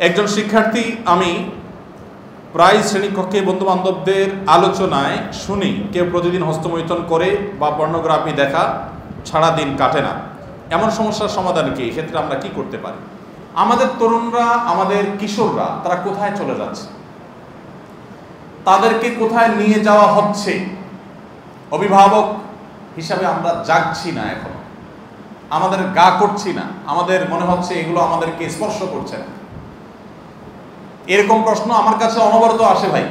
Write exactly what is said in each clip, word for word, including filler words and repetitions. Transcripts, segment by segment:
একজন শিক্ষার্থী আমি প্রায় শ্রেণীকক্ষে বন্ধু বান্ধবদের আলোচনায় শুনি কেউ প্রতিদিন হস্তমৈথুন করে বা পর্নোগ্রাফি দেখা ছাড়া দিন কাটে না। এমন সমস্যার সমাধান কি? এক্ষেত্রে আমরা কি করতে পারি? আমাদের তরুণরা, আমাদের কিশোররা তারা কোথায় চলে যাচ্ছে, তাদেরকে কোথায় নিয়ে যাওয়া হচ্ছে? অভিভাবক হিসাবে আমরা জাগছি না, এখন আমাদের গা করছি না, আমাদের মনে হচ্ছে এগুলো আমাদেরকে স্পর্শ করছে না। এরকম প্রশ্ন আমার কাছে অনবরত আসে ভাই।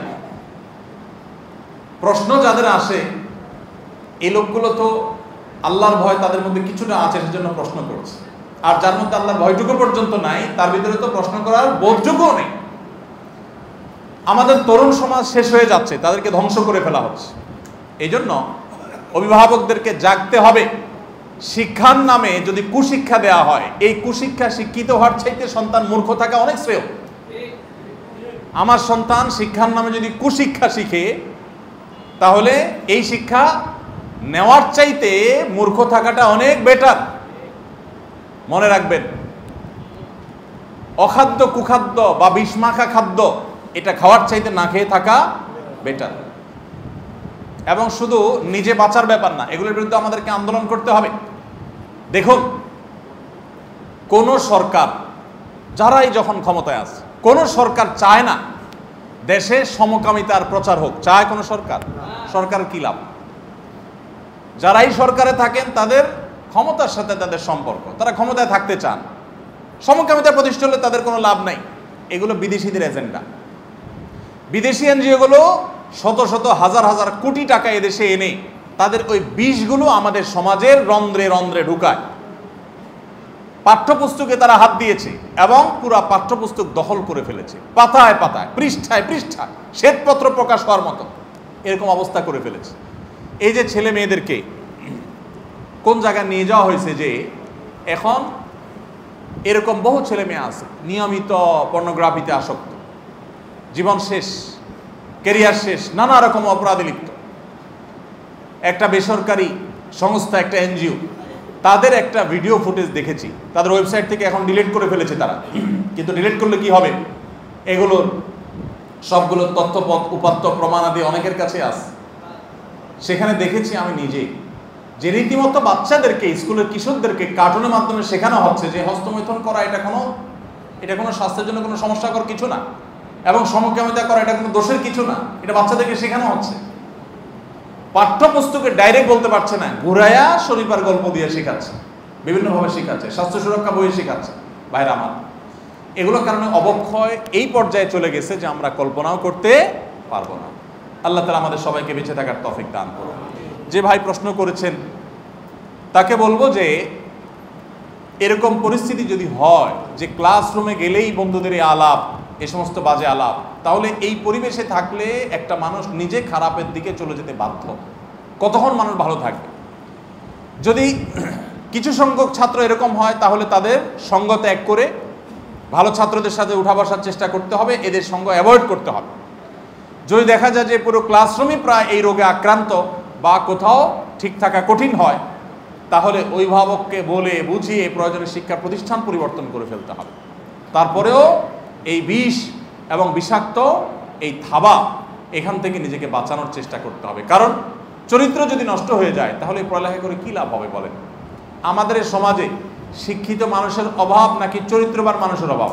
প্রশ্ন যাদের আসে এই লোকগুলো তো আল্লাহর ভয় তাদের মধ্যে কিছুটা আছে, সেজন্য প্রশ্ন করছে। আর যার মধ্যে আল্লাহর ভয়টুকু পর্যন্ত নাই, তার ভিতরে তো প্রশ্ন করার বোধটুকুও নেই। আমাদের তরুণ সমাজ শেষ হয়ে যাচ্ছে, তাদেরকে ধ্বংস করে ফেলা হচ্ছে। এই জন্য অভিভাবকদেরকে জাগতে হবে। শিক্ষার নামে যদি কুশিক্ষা দেওয়া হয়, এই কুশিক্ষা শিক্ষিত হওয়ার চাইতে সন্তান মূর্খ থাকা অনেক শ্রেয়। আমার সন্তান শিক্ষার নামে যদি কুশিক্ষা শিখে, তাহলে এই শিক্ষা নেওয়ার চাইতে মূর্খ থাকাটা অনেক বেটার। মনে রাখবেন, অখাদ্য কুখাদ্য বা বিষমাখা খাদ্য এটা খাওয়ার চাইতে না খেয়ে থাকা বেটার। এবং শুধু নিজে বাঁচার ব্যাপার না, এগুলোর বিরুদ্ধে আমাদেরকে আন্দোলন করতে হবে। দেখুন, কোন সরকার যারাই যখন ক্ষমতায় আছে, কোন সরকার চায় না দেশে সমকামিতার প্রচার হোক। চায় কোন সরকার? সরকার কি লাভ? যারাই সরকারে থাকেন তাদের ক্ষমতার সাথে তাদের সম্পর্ক, তারা ক্ষমতায় থাকতে চান। সমকামিতা প্রতিষ্ঠা হলে তাদের কোনো লাভ নাই। এগুলো বিদেশিদের এজেন্ডা। বিদেশি এনজিওগুলো শত শত হাজার হাজার কোটি টাকা এদেশে এনে তাদের ওই বিষগুলো আমাদের সমাজের রন্ধ্রে রন্ধ্রে ঢুকায়। পাঠ্যপুস্তকে তারা হাত দিয়েছে এবং পুরা পাঠ্যপুস্তক দখল করে ফেলেছে। পাতায় পাতায়, পৃষ্ঠায় পৃষ্ঠায় শ্বেতপত্র প্রকাশ হওয়ার মতো এরকম অবস্থা করে ফেলেছে। এই যে ছেলে মেয়েদেরকে কোন জায়গায় নিয়ে যাওয়া হয়েছে, যে এখন এরকম বহু ছেলে মেয়ে আছে নিয়মিত পর্নোগ্রাফিতে আসক্ত, জীবন শেষ, ক্যারিয়ার শেষ, নানা রকম অপরাধে লিপ্ত। একটা বেসরকারি সংস্থা, একটা এনজিও, তাদের একটা ভিডিও ফুটেজ দেখেছি, তাদের ওয়েবসাইট থেকে এখন ডিলিট করে ফেলেছে তারা। কিন্তু ডিলিট করলে কি হবে? এগুলোর সবগুলো তথ্যপথ উপাত্ত প্রমাণাদি অনেকের কাছে আছে। সেখানে দেখেছি আমি নিজেই যে রীতিমতো বাচ্চাদেরকে, স্কুলের কিশোরদেরকে কার্টুনের মাধ্যমে শেখানো হচ্ছে যে হস্তমৈথুন করা এটা কোনো এটা কোনো স্বাস্থ্যের জন্য কোনো সমস্যাকর কিছু না, এবং সমকামিতা করা এটা কোনো দোষের কিছু না। এটা বাচ্চাদেরকে শেখানো হচ্ছে। পাঠ্যপুস্তকে ডাইরেক্ট বলতে পারছে না, ঘুরাইয়া শরীফার গল্প দিয়ে শেখাচ্ছে, বিভিন্নভাবে শেখাচ্ছে, স্বাস্থ্য সুরক্ষা বই শেখাচ্ছে। ভাইরা আমার, এগুলোর কারণে অবক্ষয় এই পর্যায়ে চলে গেছে যে আমরা কল্পনাও করতে পারবো না। আল্লাহ তাআলা আমাদের সবাইকে বেঁচে থাকার তৌফিক দান করুন। যে ভাই প্রশ্ন করেছেন তাকে বলবো যে এরকম পরিস্থিতি যদি হয় যে ক্লাসরুমে গেলেই বন্ধুদের এই আলাপ, এ সমস্ত বাজে আলাপ, তাহলে এই পরিবেশে থাকলে একটা মানুষ নিজে খারাপের দিকে চলে যেতে বাধ্য। কতক্ষণ মানুষ ভালো থাকবে? যদি কিছু সংখ্যক ছাত্র এরকম হয়, তাহলে তাদের সঙ্গ ত্যাগ করে ভালো ছাত্রদের সাথে উঠা বসার চেষ্টা করতে হবে, এদের সঙ্গ অ্যাভয়েড করতে হবে। যদি দেখা যায় যে পুরো ক্লাসরুমই প্রায় এই রোগে আক্রান্ত বা কোথাও ঠিক থাকা কঠিন হয়, তাহলে অভিভাবককে বলে বুঝিয়ে প্রয়োজনে শিক্ষা প্রতিষ্ঠান পরিবর্তন করে ফেলতে হবে। তারপরেও এই বিষ এবং বিষাক্ত এই থাবা, এখান থেকে নিজেকে বাঁচানোর চেষ্টা করতে হবে। কারণ চরিত্র যদি নষ্ট হয়ে যায়, তাহলে পড়ালেখা করে কী লাভ হবে বলেন? আমাদের এই সমাজে শিক্ষিত মানুষের অভাব নাকি চরিত্রবান মানুষের অভাব?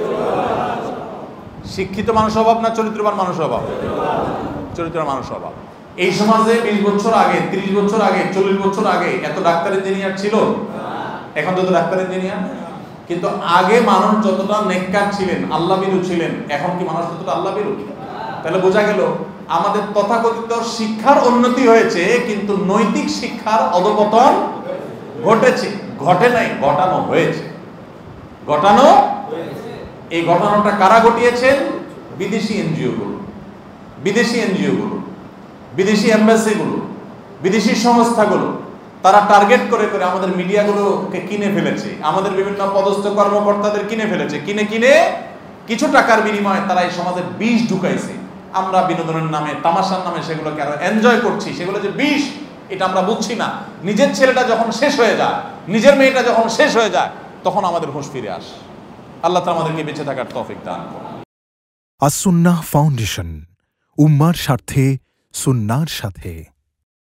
শিক্ষিত মানুষের অভাব না চরিত্রবান মানুষের অভাব? চরিত্রবান মানুষের অভাব। এই সমাজে বিশ বছর আগে, ত্রিশ বছর আগে, চল্লিশ বছর আগে এত ডাক্তার ইঞ্জিনিয়ার ছিল? এখন যত ডাক্তার ইঞ্জিনিয়ার। কিন্তু আগে মানুষ যতটা নেককার ছিলেন, আল্লাহ বিরু ছিলেন, এখন কি মানুষ ততটা আল্লাহ বিরু? তাহলে বোঝা গেল আমাদের তথাকথিত শিক্ষার উন্নতি হয়েছে, কিন্তু নৈতিক শিক্ষার অধঃপতন ঘটেছে। ঘটে নাই, ঘটানো হয়েছে। ঘটানো এই ঘটনাটা কারা ঘটিয়েছেন? বিদেশি এনজিওগুলো, বিদেশি এনজিওগুলো, বিদেশি এম্বাসিগুলো, বিদেশি সংস্থাগুলো। তারা টার্গেট করে করে আমাদের মিডিয়াগুলোকে কিনে ফেলেছে, আমাদের বিভিন্ন পদস্থ কর্মকর্তাদের কিনে ফেলেছে। কিনে কিনে কিছু টাকার বিনিময়ে তারা এই সমাজে বিষ ঢুকাইছে। আমরা বিনোদনের নামে, তামাশার নামে সেগুলোকে আরো এনজয় করছি। সেগুলো যে বিষ এটা আমরা বুঝছি না। নিজের ছেলেটা যখন শেষ হয়ে যায়, নিজের মেয়েটা যখন শেষ হয়ে যায়, তখন আমাদের হুঁশ ফিরে আসে। আল্লাহ তাআলা আমাদেরকে বেঁচে থাকার তৌফিক দান করুন। আস-সুন্নাহ ফাউন্ডেশন, উম্মার স্বার্থে সুন্নাহর সাথে।